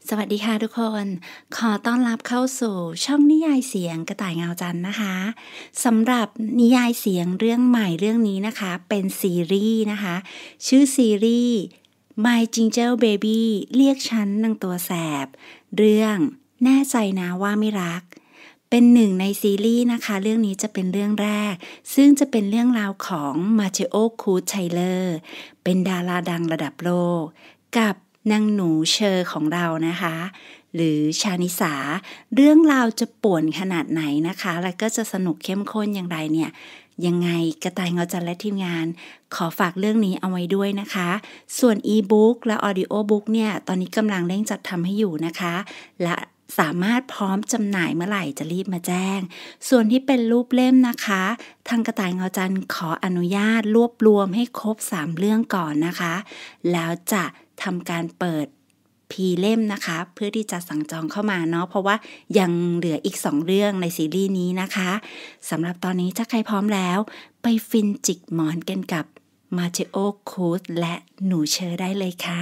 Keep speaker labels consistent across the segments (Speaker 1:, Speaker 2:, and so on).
Speaker 1: สวัสดีค่ะทุกคน ขอต้อนรับเข้าสู่ช่องนิยายเสียงกระต่ายเงาจันทร์นะคะสำหรับนิยายเสียงเรื่องใหม่เรื่องนี้นะคะเป็นซีรีส์นะคะชื่อซีรีส์ My Ginger Baby เรียกฉันนางตัวแสบเรื่องแน่ใจนะว่าไม่รักเป็นหนึ่งในซีรีส์นะคะเรื่องนี้จะเป็นเรื่องแรกซึ่งจะเป็นเรื่องราวของมาเทโอ คูธไชเลอร์เป็นดาราดังระดับโลกกับนางหนูเชอร์ของเรานะคะหรือชานิสาเรื่องราวจะป่วนขนาดไหนนะคะและก็จะสนุกเข้มข้นอย่างไรเนี่ยยังไงกระต่ายเงาจันทร์และทีมงานขอฝากเรื่องนี้เอาไว้ด้วยนะคะส่วนอีบุ๊กและออดิโอบุ๊กเนี่ยตอนนี้กำลังเร่งจัดทำให้อยู่นะคะและสามารถพร้อมจำหน่ายเมื่อไหร่จะรีบมาแจ้งส่วนที่เป็นรูปเล่มนะคะทางกระต่ายเงาจันทร์ขออนุญาตรวบรวมให้ครบ3เรื่องก่อนนะคะแล้วจะทำการเปิดพีเล่มนะคะเพื่อที่จะสั่งจองเข้ามาเนาะเพราะว่ายังเหลืออีก2เรื่องในซีรีส์นี้นะคะสำหรับตอนนี้ถ้าใครพร้อมแล้วไปฟินจิกหมอนกันกับมาเทโอ คูธและหนูเชอร์ได้เลยค่ะ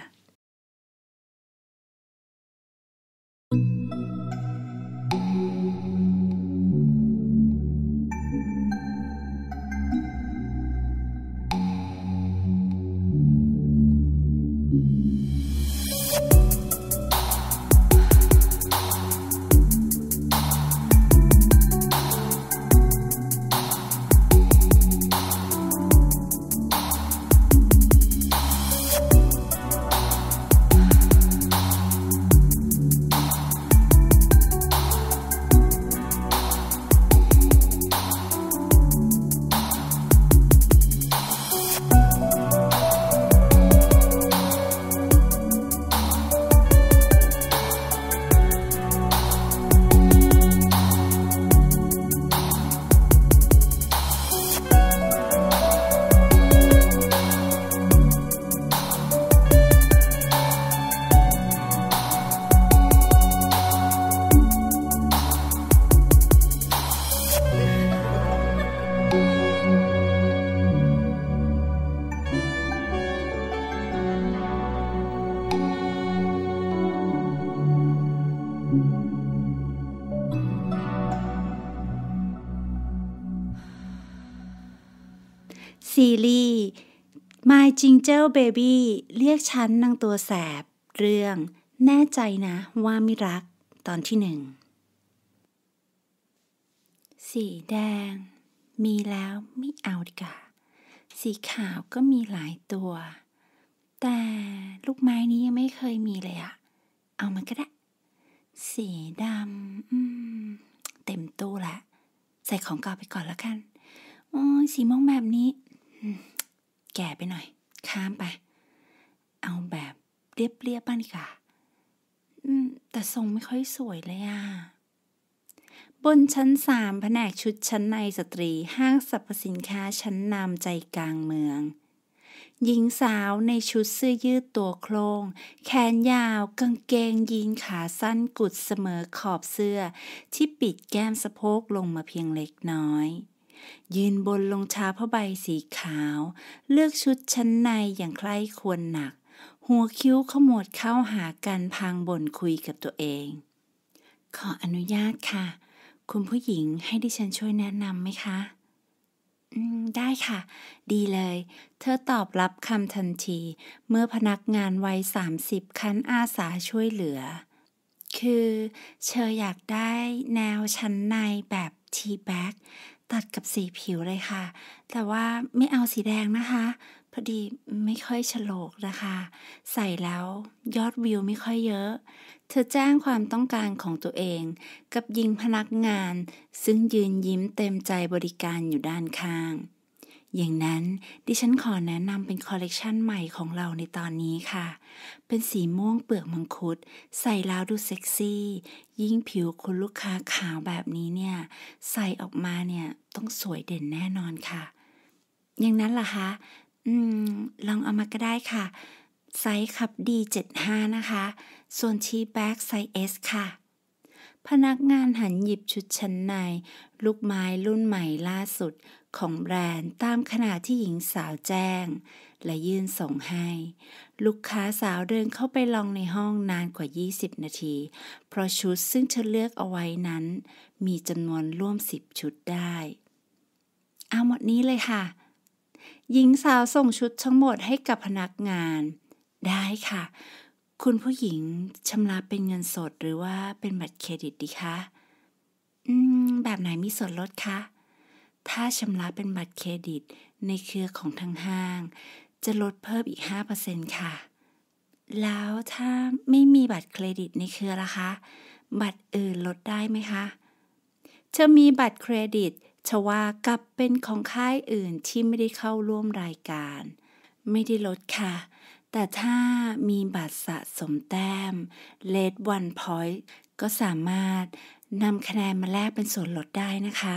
Speaker 1: ซีรีส์ My Ginger Baby เรียกฉันนางตัวแสบเรื่องแน่ใจนะว่าไม่รักตอนที่1สีแดงมีแล้วไม่เอาดีกว่าสีขาวก็มีหลายตัวแต่ลูกไม้นี้ยังไม่เคยมีเลยอะเอามันก็ได้สีดำเต็มตู้ละใส่ของเก่าไปก่อนแล้วกันโอ้ยสีม่วงแบบนี้แก่ไปหน่อยข้ามไปเอาแบบเรียบๆบ้างดีกว่าแต่ทรงไม่ค่อยสวยเลยอ่ะบนชั้น3แผนกชุดชั้นในสตรีห้างสรรพสินค้าชั้นนำใจกลางเมืองหญิงสาวในชุดเสื้อยืดตัวโครงแขนยาวกางเกงยีนขาสั้นกุดเสมอขอบเสื้อที่ปิดแก้มสะโพกลงมาเพียงเล็กน้อยยืนบนรองเท้าผ้าใบสีขาวเลือกชุดชั้นในอย่างใคร่ควรหนักหัวคิ้วขมวดเข้าหากันพางบ่นคุยกับตัวเองขออนุญาตค่ะคุณผู้หญิงให้ดิฉันช่วยแนะนำไหมคะได้ค่ะดีเลยเธอตอบรับคำทันทีเมื่อพนักงานวัย30คันอาสาช่วยเหลือคือเชออยากได้แนวชั้นในแบบทีแบ็กตัดกับสีผิวเลยค่ะแต่ว่าไม่เอาสีแดงนะคะพอดีไม่ค่อยโฉลกนะคะใส่แล้วยอดวิวไม่ค่อยเยอะเธอแจ้งความต้องการของตัวเองกับหญิงพนักงานซึ่งยืนยิ้มเต็มใจบริการอยู่ด้านข้างอย่างนั้นดิฉันขอแนะนำเป็นคอลเลกชันใหม่ของเราในตอนนี้ค่ะเป็นสีม่วงเปลือกมังคุดใส่แล้วดูเซ็กซี่ยิ่งผิวคุณลูกค้าขาวแบบนี้เนี่ยใส่ออกมาเนี่ยต้องสวยเด่นแน่นอนค่ะอย่างนั้นล่ะคะลองเอามาก็ได้ค่ะไซส์คับ D75 นะคะส่วนทีแบ็กไซส์ S ค่ะพนักงานหันหยิบชุดชั้นในลูกไม้รุ่นใหม่ล่าสุดของแบรนด์ตามขนาดที่หญิงสาวแจ้งและยื่นส่งให้ลูกค้าสาวเดินเข้าไปลองในห้องนานกว่า20นาทีเพราะชุดซึ่งเธอเลือกเอาไว้นั้นมีจำนวนร่วม10ชุดได้เอาหมดนี้เลยค่ะหญิงสาวส่งชุดทั้งหมดให้กับพนักงานได้ค่ะคุณผู้หญิงชำระเป็นเงินสดหรือว่าเป็นบัตรเครดิตดีคะแบบไหนมีส่วนลดคะถ้าชำระเป็นบัตรเครดิตในเครือของทางห้างจะลดเพิ่มอีก 5% ค่ะแล้วถ้าไม่มีบัตรเครดิตในเครือล่ะคะบัตรอื่นลดได้ไหมคะเธอมีบัตรเครดิตทว่ากับเป็นของค่ายอื่นที่ไม่ได้เข้าร่วมรายการไม่ได้ลดค่ะแต่ถ้ามีบัตรสะสมแต้ม Red One Point ก็สามารถนำคะแนนมาแลกเป็นส่วนลดได้นะคะ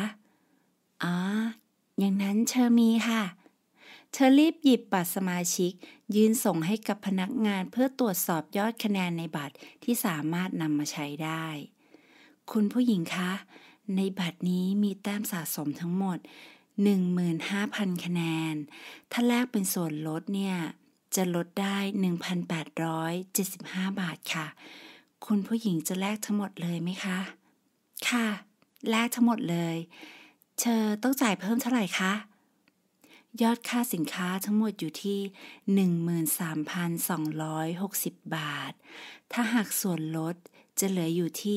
Speaker 1: อย่างนั้นเธอมีค่ะเธอรีบหยิบบัตรสมาชิกยื่นส่งให้กับพนักงานเพื่อตรวจสอบยอดคะแนนในบัตรที่สามารถนำมาใช้ได้คุณผู้หญิงคะในบัตรนี้มีแต้มสะสมทั้งหมด 15,000 คะแนนถ้าแลกเป็นส่วนลดเนี่ยจะลดได้ 1,875 บาทค่ะคุณผู้หญิงจะแลกทั้งหมดเลยไหมคะค่ะแลกทั้งหมดเลยเธอต้องจ่ายเพิ่มเท่าไหร่คะยอดค่าสินค้าทั้งหมดอยู่ที่ 13,260 บาทถ้าหากส่วนลดจะเหลืออยู่ที่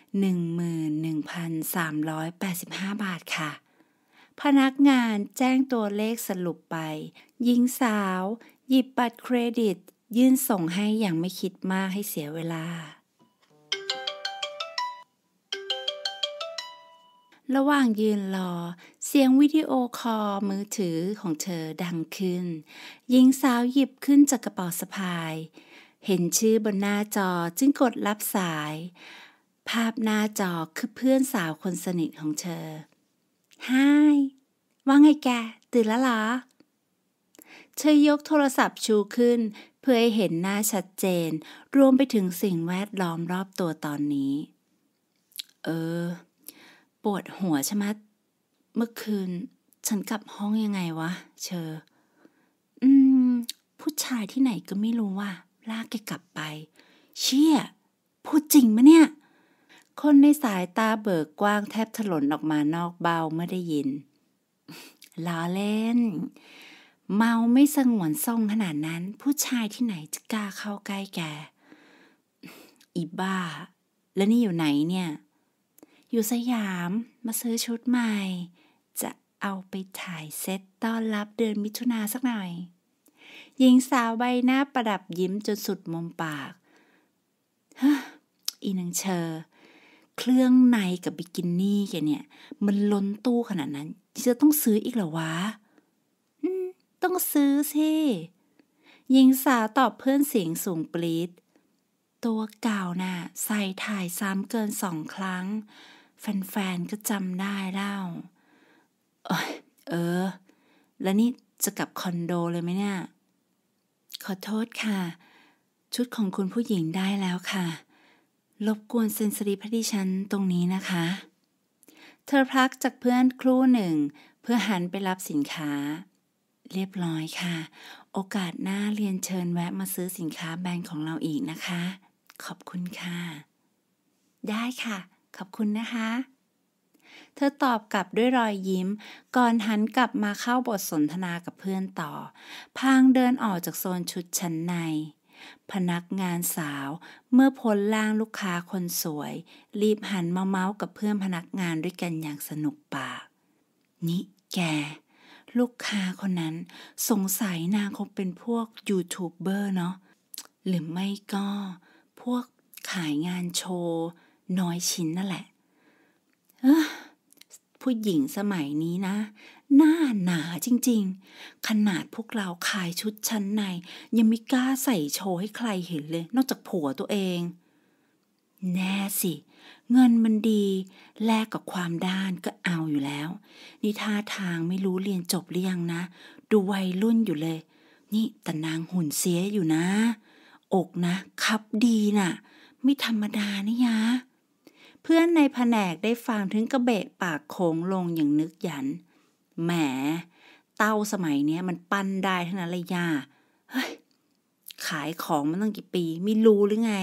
Speaker 1: 11,385 บาทค่ะพนักงานแจ้งตัวเลขสรุปไปหญิงสาวหยิบบัตรเครดิตยื่นส่งให้อย่างไม่คิดมากให้เสียเวลาระหว่างยืนรอเสียงวิดีโอคอลมือถือของเธอดังขึ้นหญิงสาวหยิบขึ้นจากกระเป๋าสะพายเห็นชื่อบนหน้าจอจึงกดรับสายภาพหน้าจอคือเพื่อนสาวคนสนิทของเธอฮายว่าไงแกตื่นแล้วเหรอเธอยกโทรศัพท์ชูขึ้นเพื่อให้เห็นหน้าชัดเจนรวมไปถึงสิ่งแวดล้อมรอบตัวตอนนี้ปวดหัวใช่ไหมเมื่อคืนฉันกลับห้องยังไงวะเชอผู้ชายที่ไหนก็ไม่รู้ว่าลากแกกลับไปเชี่ยพูดจริงมะเนี่ยคนในสายตาเบิกกว้างแทบถลนออกมานอกเบ้าเมื่อได้ยินล้อเล่นเมาไม่สงวนทรงขนาดนั้นผู้ชายที่ไหนจะกล้าเข้าใกล้แกอีบ้าแล้วนี่อยู่ไหนเนี่ยอยู่สยามมาซื้อชุดใหม่จะเอาไปถ่ายเซตต้อนรับเดือนมิถุนาสักหน่อยหญิงสาวใบหน้าประดับยิ้มจนสุดมุมปากอีนางเชอเครื่องในกับบิกินี่แกเนี่ยมันล้นตู้ขนาดนั้นจะต้องซื้ออีกเหรอวะต้องซื้อสิหญิงสาวตอบเพื่อนเสียงสูงปรี๊ดตัวเก่าน่ะใส่ถ่ายซ้ำเกิน2 ครั้งแฟนๆก็จำได้เล่าแล้วนี่จะกลับคอนโดเลยไหมเนี่ยขอโทษค่ะชุดของคุณผู้หญิงได้แล้วค่ะรบกวนเซ็นสลิปให้ดิฉันตรงนี้นะคะเธอพักจากเพื่อนครู่หนึ่งเพื่อหันไปรับสินค้าเรียบร้อยค่ะโอกาสหน้าเรียนเชิญแวะมาซื้อสินค้าแบรนด์ของเราอีกนะคะขอบคุณค่ะได้ค่ะขอบคุณนะคะเธอตอบกลับด้วยรอยยิ้มก่อนหันกลับมาเข้าบทสนทนากับเพื่อนต่อพางเดินออกจากโซนชุดชั้นในพนักงานสาวเมื่อพ้นล่างลูกค้าคนสวยรีบหันมาเมาส์กับเพื่อนพนักงานด้วยกันอย่างสนุกปากนี่แกลูกค้าคนนั้นสงสัยนางคงเป็นพวกยูทูบเบอร์เนาะหรือไม่ก็พวกขายงานโชว์น้อยชิ้นนั่นแหละผู้หญิงสมัยนี้นะหน้าหนาจริงๆขนาดพวกเราขายชุดชั้นในยังไม่กล้าใส่โชว์ให้ใครเห็นเลยนอกจากผัวตัวเองแน่สิเงินมันดีแลกกับความด้านก็เอาอยู่แล้วนี่ท่าทางไม่รู้เรียนจบหรือยังนะดูวัยรุ่นอยู่เลยนี่แต่นางหุ่นเสียอยู่นะอกนะคับดีน่ะไม่ธรรมดานี่ยะเพื่อนในแผนกได้ฟังถึงกระเบะปากโค้งลงอย่างนึกหยันแหมเต้าสมัยเนี้ยมันปั้นได้ทั้งนั้นเลยย่าเฮ้ยขายของมาตั้งกี่ปีไม่รู้หรือไง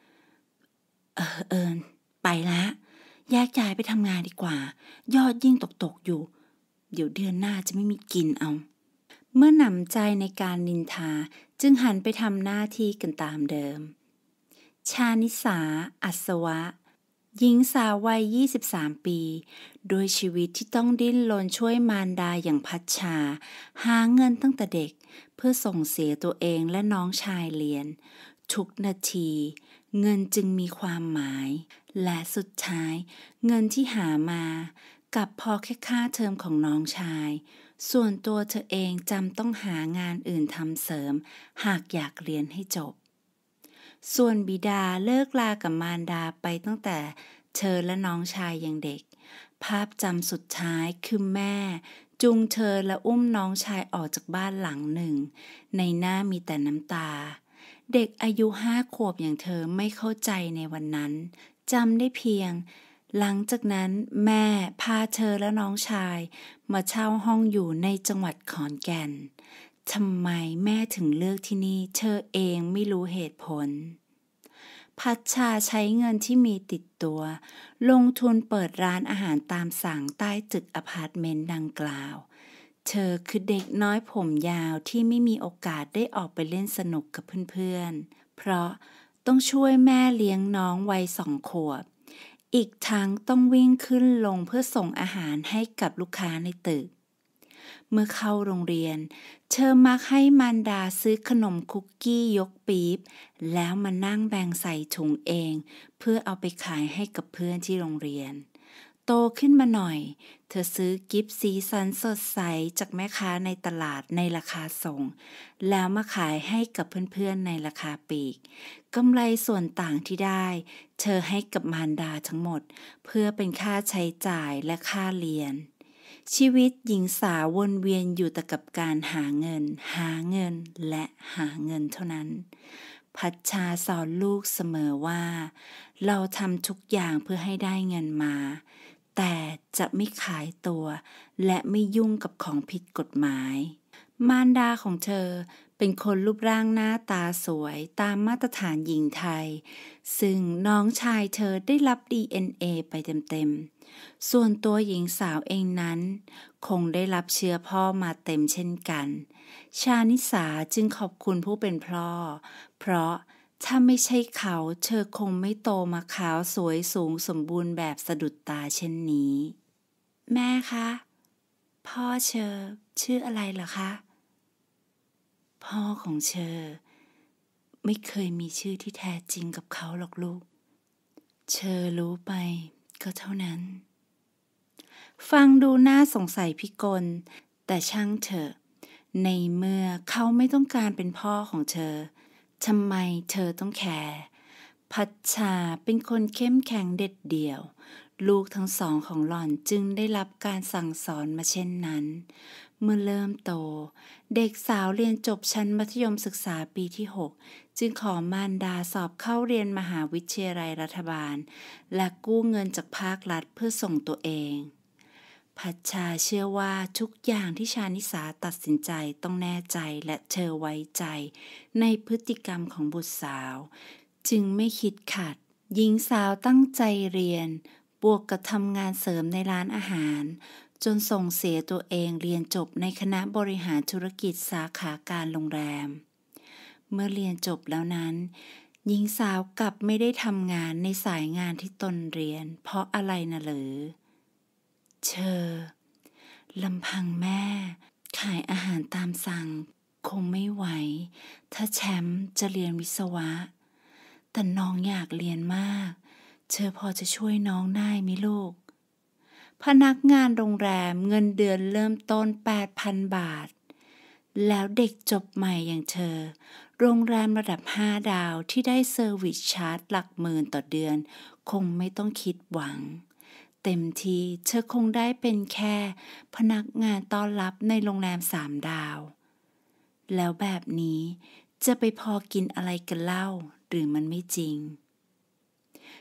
Speaker 1: ไปละแยกย้ายไปทำงานดีกว่ายอดยิ่งตกอยู่เดี๋ยวเดือนหน้าจะไม่มีกินเอาเมื่อหนำใจในการนินทาจึงหันไปทำหน้าที่กันตามเดิมชานิสาอัศวะหญิงสาววัย23 ปีโดยชีวิตที่ต้องดิ้นรนช่วยมารดาอย่างพัชชาหาเงินตั้งแต่เด็กเพื่อส่งเสียตัวเองและน้องชายเรียนทุกนาทีเงินจึงมีความหมายและสุดท้ายเงินที่หามากลับพอแค่ค่าเทอมของน้องชายส่วนตัวเธอเองจำต้องหางานอื่นทำเสริมหากอยากเรียนให้จบส่วนบิดาเลิกลากับมารดาไปตั้งแต่เธอและน้องชายยังเด็กภาพจำสุดท้ายคือแม่จูงเธอและอุ้มน้องชายออกจากบ้านหลังหนึ่งในหน้ามีแต่น้ำตาเด็กอายุ5 ขวบอย่างเธอไม่เข้าใจในวันนั้นจำได้เพียงหลังจากนั้นแม่พาเธอและน้องชายมาเช่าห้องอยู่ในจังหวัดขอนแก่นทำไมแม่ถึงเลือกที่นี่เธอเองไม่รู้เหตุผลพัชชาใช้เงินที่มีติดตัวลงทุนเปิดร้านอาหารตามสั่งใต้ตึกอพาร์ตเมนต์ดังกล่าวเธอคือเด็กน้อยผมยาวที่ไม่มีโอกาสได้ออกไปเล่นสนุกกับเพื่อนๆเพราะต้องช่วยแม่เลี้ยงน้องวัย2 ขวบอีกทั้งต้องวิ่งขึ้นลงเพื่อส่งอาหารให้กับลูกค้าในตึกเมื่อเข้าโรงเรียนเธอมักให้มารดาซื้อขนมคุกกี้ยกปี๊บแล้วมานั่งแบ่งใส่ถุงเองเพื่อเอาไปขายให้กับเพื่อนที่โรงเรียนโตขึ้นมาหน่อยเธอซื้อกิฟต์สีสันสดใสจากแม่ค้าในตลาดในราคาส่งแล้วมาขายให้กับเพื่อนๆในราคาปลีกกำไรส่วนต่างที่ได้เธอให้กับมารดาทั้งหมดเพื่อเป็นค่าใช้จ่ายและค่าเรียนชีวิตหญิงสาววนเวียนอยู่แต่กับการหาเงินและหาเงินเท่านั้นพัชชาสอนลูกเสมอว่าเราทำทุกอย่างเพื่อให้ได้เงินมาแต่จะไม่ขายตัวและไม่ยุ่งกับของผิดกฎหมายมารดาของเธอเป็นคนรูปร่างหน้าตาสวยตามมาตรฐานหญิงไทยซึ่งน้องชายเธอได้รับ DNA ไปเต็มๆส่วนตัวหญิงสาวเองนั้นคงได้รับเชื้อพ่อมาเต็มเช่นกันชานิสาจึงขอบคุณผู้เป็นพ่อเพราะถ้าไม่ใช่เขาเธอคงไม่โตมาขาวสวยสูงสมบูรณ์แบบสะดุดตาเช่นนี้แม่คะพ่อเชอชื่ออะไรเหรอคะพ่อของเชอไม่เคยมีชื่อที่แท้จริงกับเขาหรอกลูกเชอรู้ไปก็เท่านั้นฟังดูน่าสงสัยพิกลแต่ช่างเถอะในเมื่อเขาไม่ต้องการเป็นพ่อของเธอทำไมเธอต้องแคร์พัชชาเป็นคนเข้มแข็งเด็ดเดี่ยวลูกทั้งสองของหล่อนจึงได้รับการสั่งสอนมาเช่นนั้นเมื่อเริ่มโตเด็กสาวเรียนจบชั้นมัธยมศึกษาปีที่ 6จึงขอมารดาสอบเข้าเรียนมหาวิทยาลัยรัฐบาลและกู้เงินจากภาครัฐเพื่อส่งตัวเองพัชชาเชื่อว่าทุกอย่างที่ชานิสาตัดสินใจต้องแน่ใจและเธอไว้ใจในพฤติกรรมของบุตรสาวจึงไม่คิดขัดหญิงสาวตั้งใจเรียนบวกกับทำงานเสริมในร้านอาหารจนส่งเสียตัวเองเรียนจบในคณะบริหารธุรกิจสาขาการโรงแรมเมื่อเรียนจบแล้วนั้นหญิงสาวกลับไม่ได้ทำงานในสายงานที่ตนเรียนเพราะอะไรนะหรือเชอลำพังแม่ขายอาหารตามสั่งคงไม่ไหวถ้าแชมป์จะเรียนวิศวะแต่น้องอยากเรียนมากเชอพอจะช่วยน้องได้ไหมลูกพนักงานโรงแรมเงินเดือนเริ่มต้น 8,000 บาทแล้วเด็กจบใหม่อย่างเธอโรงแรมระดับ5 ดาวที่ได้เซอร์วิสชาร์จหลักหมื่นต่อเดือนคงไม่ต้องคิดหวังเต็มทีเธอคงได้เป็นแค่พนักงานต้อนรับในโรงแรม3 ดาวแล้วแบบนี้จะไปพอกินอะไรกันเล่าหรือมันไม่จริง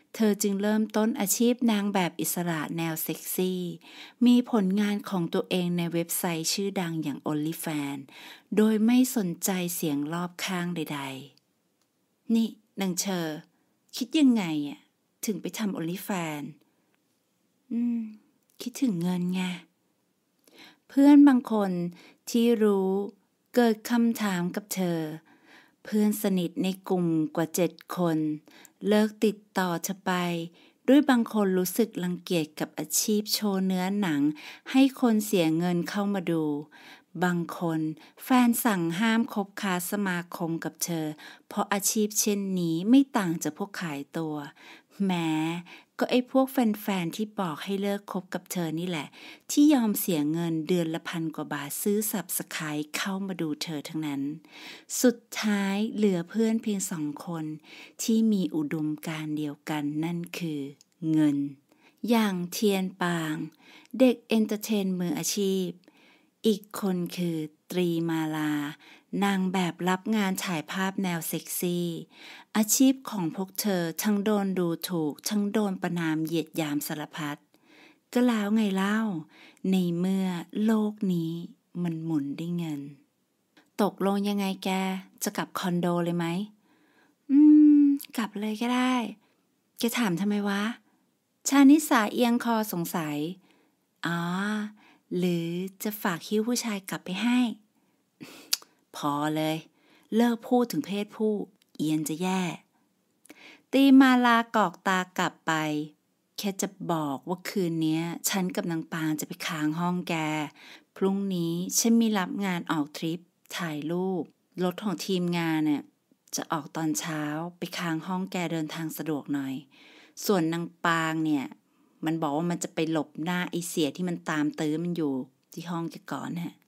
Speaker 1: เธอจึงเริ่มต้นอาชีพนางแบบอิสระแนวเซ็กซี่ มีผลงานของตัวเองในเว็บไซต์ชื่อดังอย่าง OnlyFans โดยไม่สนใจเสียงรอบข้างใดๆนี่นางเชอคิดยังไงถึงไปทำ OnlyFans คิดถึงเงินไง เพื่อนบางคนที่รู้เกิดคำถามกับเธอ เพื่อนสนิทในกลุ่มกว่า7 คนเลิกติดต่อเธอไปด้วยบางคนรู้สึกรังเกียจกับอาชีพโชว์เนื้อหนังให้คนเสียเงินเข้ามาดู บางคนแฟนสั่งห้ามคบค้าสมาคมกับเธอเพราะอาชีพเช่นนี้ไม่ต่างจากพวกขายตัวแม้ก็ไอ้พวกแฟนๆที่บอกให้เลิกคบกับเธอนี่แหละที่ยอมเสียเงินเดือนละ1,000 กว่าบาทซื้อSubscribeเข้ามาดูเธอทั้งนั้นสุดท้ายเหลือเพื่อนเพียง2 คนที่มีอุดมการณ์เดียวกันนั่นคือเงินอย่างเทียนปางเด็กเอนเตอร์เทนมืออาชีพอีกคนคือตรีมาลานางแบบรับงานถ่ายภาพแนวเซ็กซี่อาชีพของพวกเธอทั้งโดนดูถูกทั้งโดนประณามเหยียดหยามสารพัดก็แล้วไงเล่าในเมื่อโลกนี้มันหมุนด้วยเงินตกลงยังไงแกจะกลับคอนโดเลยไหมกลับเลยก็ได้แกถามทำไมวะชานิสาเอียงคอสงสัยหรือจะฝากหิ้วผู้ชายกลับไปให้พอเลยเลิกพูดถึงเพศผู้เอียนจะแย่ตีมาลากอกตากลับไปแค่จะบอกว่าคืนนี้ฉันกับนางปางจะไปค้างห้องแกพรุ่งนี้ฉันมีรับงานออกทริปถ่ายรูปรถของทีมงานเนี่ยจะออกตอนเช้าไปค้างห้องแกเดินทางสะดวกหน่อยส่วนนางปางเนี่ยมันบอกว่ามันจะไปหลบหน้าไอเสียที่มันตามตื้อมันอยู่ที่ห้องแกก่อนฮะ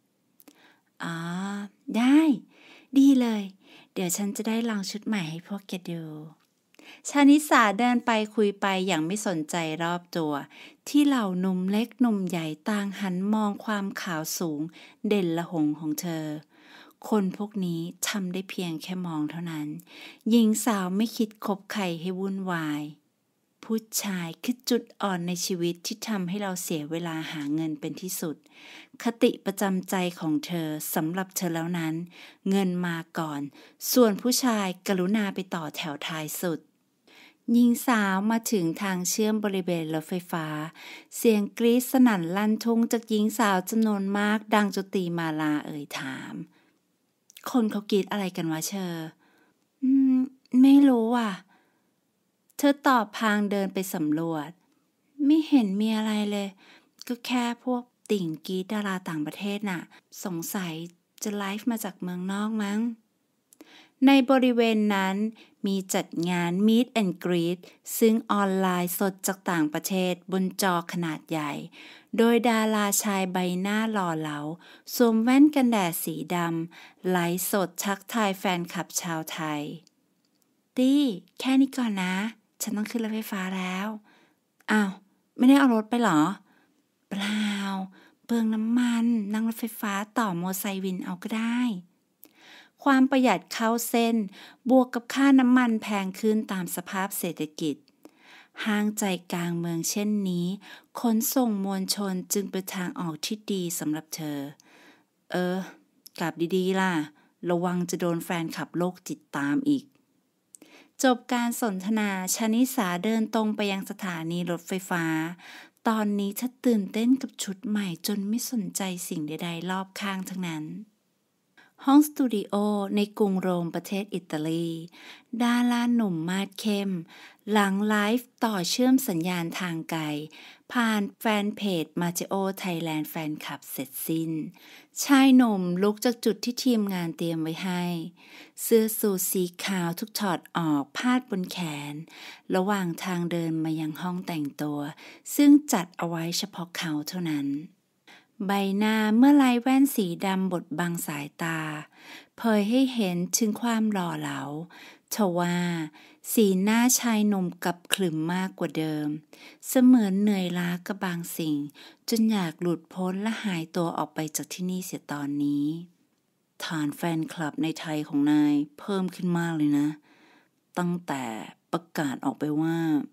Speaker 1: ได้ดีเลยเดี๋ยวฉันจะได้ลองชุดใหม่ให้พวกแกดูชานิสาเดินไปคุยไปอย่างไม่สนใจรอบตัวที่เหล่าหนุ่มเล็กหนุ่มใหญ่ต่างหันมองความขาวสูงเด่นละหงของเธอคนพวกนี้ทำได้เพียงแค่มองเท่านั้นหญิงสาวไม่คิดคบใครให้วุ่นวายผู้ชายคือจุดอ่อนในชีวิตที่ทำให้เราเสียเวลาหาเงินเป็นที่สุดคติประจำใจของเธอสำหรับเธอแล้วนั้นเงินมาก่อนส่วนผู้ชายกรุณาไปต่อแถวท้ายสุดหญิงสาวมาถึงทางเชื่อมบริเวณรถไฟฟ้าเสียงกรี๊ดสนั่นลั่นทุ่งจากหญิงสาวจำนวนมากดังจนตีมาลาเอ่ยถามคนเขากรี๊ดอะไรกันวะเชอไม่รู้ว่ะเธอตอบพลางเดินไปสำรวจไม่เห็นมีอะไรเลยก็แค่พวกติ่งกรี๊ดดาราต่างประเทศน่ะสงสัยจะไลฟ์มาจากเมืองนอกมั้งในบริเวณนั้นมีจัดงาน Meet and Greet ซึ่งออนไลน์สดจากต่างประเทศบนจอขนาดใหญ่โดยดาราชายใบหน้าหล่อเหลาสวมแว่นกันแดดสีดำไลฟ์สดทักทายแฟนคลับชาวไทยตี้แค่นี้ก่อนนะฉันต้องขึ้นรถไฟฟ้าแล้วอ้าวไม่ได้เอารถไปหรอเปล่าเปลืองน้ำมันนั่งรถไฟฟ้าต่อมอไซค์วินเอาก็ได้ความประหยัดเข้าเส้นบวกกับค่าน้ำมันแพงขึ้นตามสภาพเศรษฐกิจห้างใจกลางเมืองเช่นนี้ขนส่งมวลชนจึงเป็นทางออกที่ดีสำหรับเธอกลับดีๆล่ะระวังจะโดนแฟนขับโรคจิตตามอีกจบการสนทนาชนิสาเดินตรงไปยังสถานีรถไฟฟ้าตอนนี้เธอตื่นเต้นกับชุดใหม่จนไม่สนใจสิ่งใดๆรอบข้างทั้งนั้นห้องสตูดิโอในกรุงโรมประเทศอิตาลีดาราหนุ่มมาดเข้มหลังไลฟ์ต่อเชื่อมสัญญาณทางไกลผ่านแฟนเพจมาเจโอไทยแลนด์แฟนคลับเสร็จสิ้นชายหนุ่มลุกจากจุดที่ทีมงานเตรียมไว้ให้เสื้อสูทสีขาวทุกถอดออกพาดบนแขนระหว่างทางเดินมายังห้องแต่งตัวซึ่งจัดเอาไว้เฉพาะเขาเท่านั้นใบหน้าเมื่อไร้แว่นสีดำบดบังสายตาเผยให้เห็นถึงความหล่อเหลาทว่าสีหน้าชายหนุ่มกลับขรึมมากกว่าเดิมเสมือนเหนื่อยล้ากับบางสิ่งจนอยากหลุดพ้นและหายตัวออกไปจากที่นี่เสียตอนนี้ฐานแฟนคลับในไทยของนายเพิ่มขึ้นมากเลยนะตั้งแต่ประกาศออกไปว่า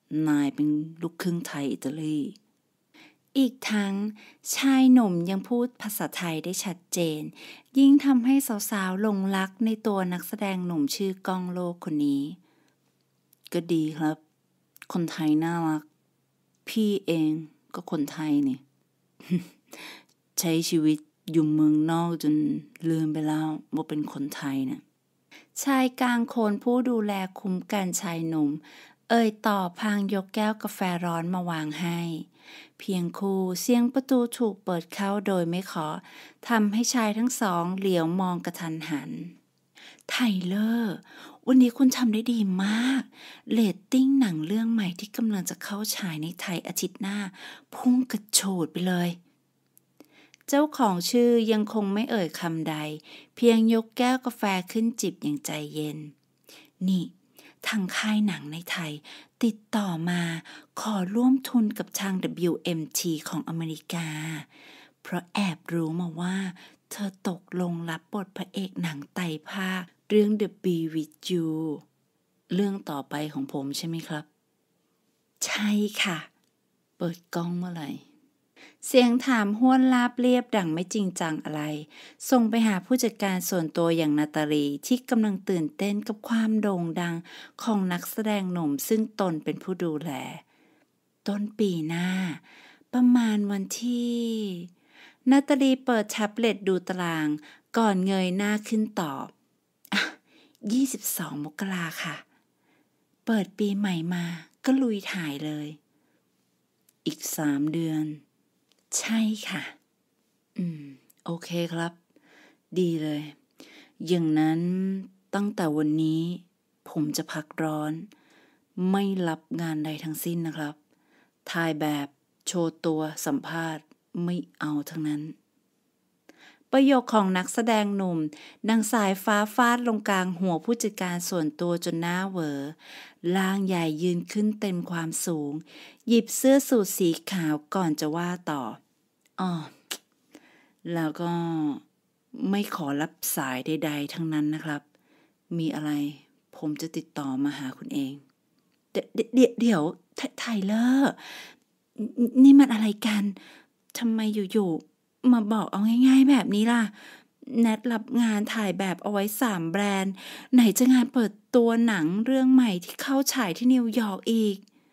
Speaker 2: นายเป็นลูกครึ่งไทยอิตาลี
Speaker 1: อีกทั้งชายหนุ่มยังพูดภาษาไทยได้ชัดเจนยิ่งทำให้สาวๆหลงรักในตัวนักแสดงหนุ่มชื่อก้องโลกคนนี้
Speaker 2: ก็ดีครับคนไทยน่ารักพี่เองก็คนไทยนี่ ใช้ชีวิตอยู่เมืองนอกจนลืมไปแล้วว่าเป็นคนไทยนะ
Speaker 1: ชายกลางคนผู้ดูแลคุ้มกันชายหนุ่มเอ่ยต่อพลางยกแก้วกาแฟร้อนมาวางให้เพียงคู่เสียงประตูถูกเปิดเข้าโดยไม่ขอทำให้ชายทั้งสองเหลียวมองกระทันหันไทเลอร์วันนี้คุณทำได้ดีมากเรตติ้งหนังเรื่องใหม่ที่กำลังจะเข้าฉายในไทยอาทิตย์หน้าพุ่งกระโฉดไปเลยเจ้าของชื่อยังคงไม่เอ่ยคำใดเพียงยกแก้วกาแฟขึ้นจิบอย่างใจเย็นนี่ทางค่ายหนังในไทยติดต่อมาขอร่วมทุนกับทาง WMT ของอเมริกาเพราะแอบรู้มาว่าเธอตกลงรับบทพระเอกหนังไตรภาคเรื่อง The Bee with You
Speaker 2: เรื่องต่อไปของผมใช่ไหมครับ
Speaker 1: ใช่ค่ะ
Speaker 2: เปิดกล้องเมื่อไหร่
Speaker 1: เสียงถามห้วนลาบเรียบดังไม่จริงจังอะไรส่งไปหาผู้จัดการส่วนตัวอย่างนาตาลีที่กำลังตื่นเต้นกับความโด่งดังของนักแสดงหนุ่มซึ่งตนเป็นผู้ดูแลต้นปีหน้าประมาณวันที่นาตาลีเปิดแท็บเล็ตดูตารางก่อนเงยหน้าขึ้นตอบ22 มกราค่ะเปิดปีใหม่มาก็ลุยถ่ายเลย
Speaker 2: อีก3 เดือน
Speaker 1: ใช่ค่ะ
Speaker 2: โอเคครับดีเลยอย่างนั้นตั้งแต่วันนี้ผมจะพักร้อนไม่รับงานใดทั้งสิ้นนะครับถ่ายแบบโชว์ตัวสัมภาษณ์ไม่เอาทั้งนั้น
Speaker 1: ประโยคของนักแสดงหนุ่มดังสายฟ้าฟาดลงกลางหัวผู้จัดการส่วนตัวจนหน้าเหวอร่างใหญ่ยืนขึ้นเต็มความสูงหยิบเสื้อสูทสีขาวก่อนจะว่าต่อ
Speaker 2: แล้วก็ไม่ขอรับสายใดๆทั้งนั้นนะครับมีอะไรผมจะติดต่อมาหาคุณเอง
Speaker 1: เดี๋ยวไทเลอร์นี่มันอะไรกันทำไมอยู่ๆมาบอกเอาง่ายๆแบบนี้ล่ะแนทรับงานถ่ายแบบเอาไว้3 แบรนด์ไหนจะงานเปิดตัวหนังเรื่องใหม่ที่เข้าฉายที่นิวยอร์กอีก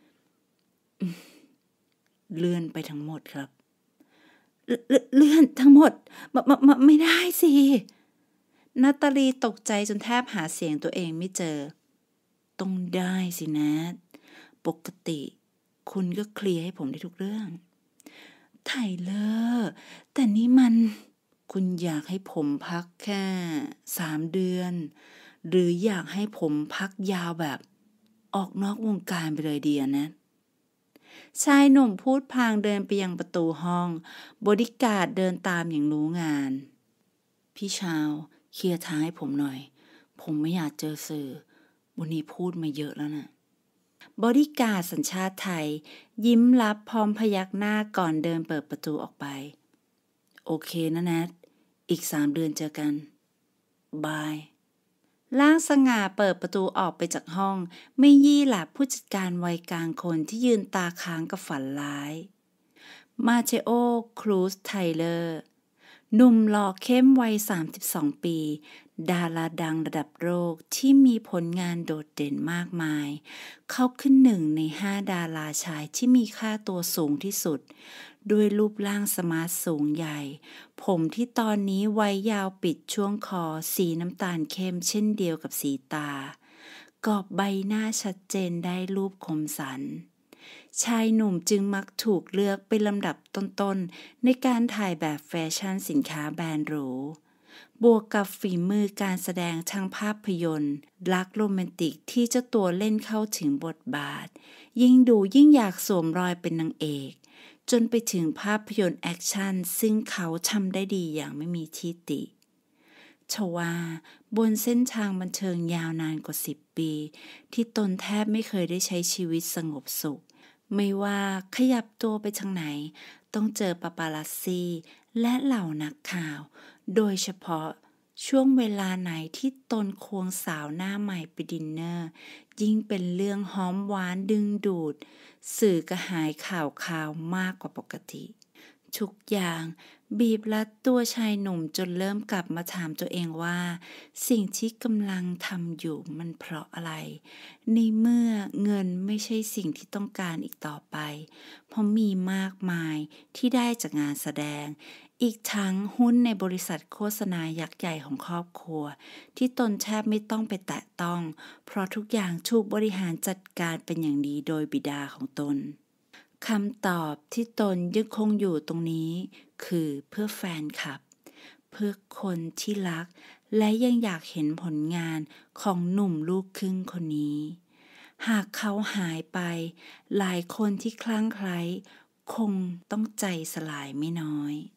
Speaker 2: เลื่อนไปทั้งหมดครับ
Speaker 1: เลื่อนทั้งหมดไม่ได้สินาตาลีตกใจจนแทบหาเสียงตัวเองไม่เจอ
Speaker 2: ต้องได้สินะปกติคุณก็เคลียร์ให้ผมได้ทุกเรื่อง
Speaker 1: ไทเลอร์แต่นี่มัน
Speaker 2: คุณอยากให้ผมพักแค่3 เดือนหรืออยากให้ผมพักยาวแบบออกนอกวงการไปเลยดีนะ
Speaker 1: ชายหนุ่มพูดพลางเดินไปยังประตูห้องบอดี้การ์ดเดินตามอย่างรู้งาน
Speaker 2: พี่ชาวเคลียร์ทางให้ผมหน่อยผมไม่อยากเจอสื่อวันนี้พูดมาเยอะแล้วนะ
Speaker 1: บอดี้การ์ดสัญชาติไทยยิ้มรับพร้อมพยักหน้าก่อนเดินเปิดประตูออกไป
Speaker 2: โอเคนะแนทอีก3 เดือนเจอกันบาย
Speaker 1: ร่างสง่าเปิดประตูออกไปจากห้องไม่ยี่หลับผู้จัดการวัยกลางคนที่ยืนตาค้างกับฝันร้ายมาเชโอ ครูซ ไทเลอร์หนุ่มหล่อเข้มวัย32 ปีดาราดังระดับโลกที่มีผลงานโดดเด่นมากมายเขาขึ้น1 ใน 5 ดาราชายที่มีค่าตัวสูงที่สุดด้วยรูปร่างสมาร์ทสูงใหญ่ผมที่ตอนนี้ไว้ยาวปิดช่วงคอสีน้ำตาลเข้มเช่นเดียวกับสีตากรอบใบหน้าชัดเจนได้รูปคมสันชายหนุ่มจึงมักถูกเลือกเป็นลำดับต้นๆในการถ่ายแบบแฟชั่นสินค้าแบรนด์หรูบวกกับฝีมือการแสดงทางภาพยนตร์รักโรแมนติกที่เจ้าตัวเล่นเข้าถึงบทบาทยิ่งดูยิ่งอยากสวมรอยเป็นนางเอกจนไปถึงภาพยนตร์แอคชั่นซึ่งเขาทำได้ดีอย่างไม่มีที่ติทว่าบนเส้นทางบันเทิงยาวนานกว่า10 ปีที่ตนแทบไม่เคยได้ใช้ชีวิตสงบสุขไม่ว่าขยับตัวไปทางไหนต้องเจอปาปารัสซี่และเหล่านักข่าวโดยเฉพาะช่วงเวลาไหนที่ตนควงสาวหน้าใหม่ไปดินเนอร์
Speaker 2: ยิ่งเป็นเรื่องหอมหวานดึงดูดสื่อกระหายข่าวมากกว่าปกติทุกอย่างบีบรัดตัวชายหนุ่มจนเริ่มกลับมาถามตัวเองว่าสิ่งที่กำลังทำอยู่มันเพราะอะไรในเมื่อเงินไม่ใช่สิ่งที่ต้องการอีกต่อไปเพราะมีมากมายที่ได้จากงานแสดงอีกทั้งหุ้นในบริษัทโฆษณายักษ์ใหญ่ของครอบครัวที่ตนแทบไม่ต้องไปแตะต้องเพราะทุกอย่างถูกบริหารจัดการเป็นอย่างดีโดยบิดาของตนคำตอบที่ตนยังคงอยู่ตรงนี้คือเพื่อแฟนคลับเพื่อคนที่รักและยังอยากเห็นผลงานของหนุ่มลูกครึ่งคนนี้หากเขาหายไปหลายคนที่คลั่งไคล้คงต้องใจสลายไม่น้อย